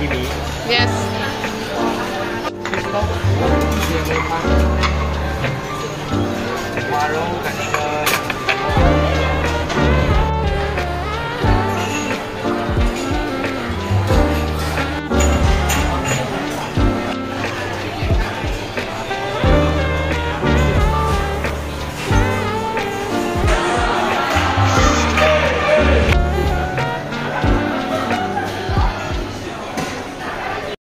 ที่นี้ Yes. ที่เขาเรียนเลยมา